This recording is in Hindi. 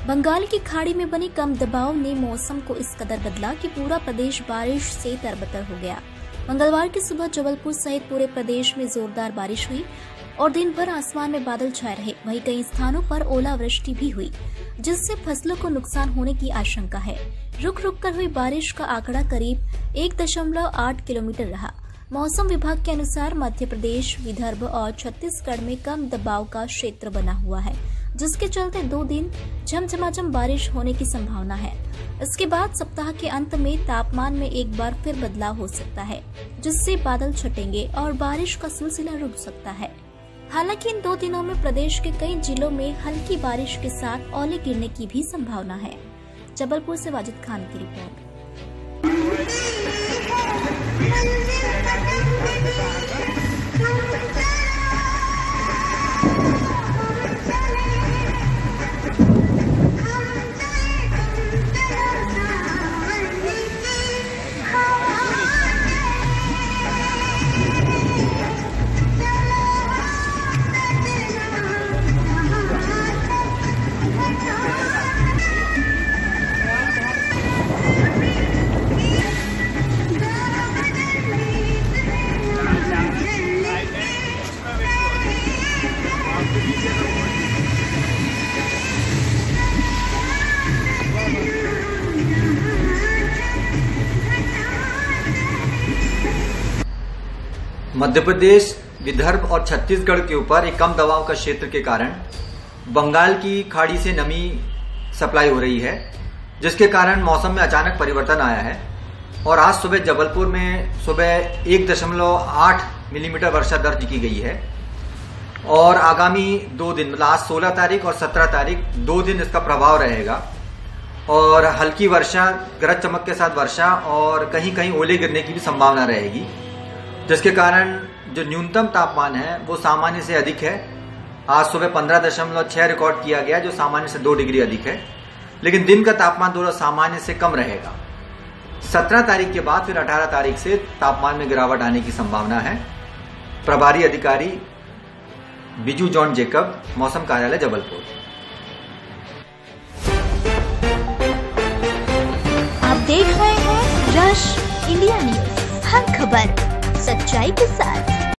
बंगाल की खाड़ी में बनी कम दबाव ने मौसम को इस कदर बदला कि पूरा प्रदेश बारिश से तरबतर हो गया। मंगलवार की सुबह जबलपुर सहित पूरे प्रदेश में जोरदार बारिश हुई और दिन भर आसमान में बादल छाए रहे। वहीं कई स्थानों पर ओलावृष्टि भी हुई, जिससे फसलों को नुकसान होने की आशंका है। रुक रुक कर हुई बारिश का आंकड़ा करीब 1.8 किलोमीटर रहा। मौसम विभाग के अनुसार मध्य प्रदेश, विदर्भ और छत्तीसगढ़ में कम दबाव का क्षेत्र बना हुआ है, जिसके चलते 2 दिन झमझमाझम बारिश होने की संभावना है। इसके बाद सप्ताह के अंत में तापमान में एक बार फिर बदलाव हो सकता है, जिससे बादल छटेंगे और बारिश का सिलसिला रुक सकता है। हालांकि इन 2 दिनों में प्रदेश के कई जिलों में हल्की बारिश के साथ ओले गिरने की भी संभावना है। जबलपुर से वाजिद खान की रिपोर्ट। मध्य प्रदेश, विदर्भ और छत्तीसगढ़ के ऊपर एक कम दबाव का क्षेत्र के कारण बंगाल की खाड़ी से नमी सप्लाई हो रही है, जिसके कारण मौसम में अचानक परिवर्तन आया है। और आज सुबह जबलपुर में सुबह 1.8 मिलीमीटर वर्षा दर्ज की गई है। और आगामी 2 दिन मतलब आज 16 तारीख और 17 तारीख 2 दिन इसका प्रभाव रहेगा और हल्की वर्षा, गरज चमक के साथ वर्षा और कहीं कहीं ओले गिरने की भी संभावना रहेगी, जिसके कारण जो न्यूनतम तापमान है वो सामान्य से अधिक है। आज सुबह 15.6 रिकॉर्ड किया गया, जो सामान्य से 2 डिग्री अधिक है, लेकिन दिन का तापमान थोड़ा सामान्य से कम रहेगा। 17 तारीख के बाद फिर 18 तारीख से तापमान में गिरावट आने की संभावना है। प्रभारी अधिकारी बिजू जॉन जेकब, मौसम कार्यालय जबलपुर। आप देख रहे हैं रश इंडिया न्यूज, हर खबर सच्चाई के साथ।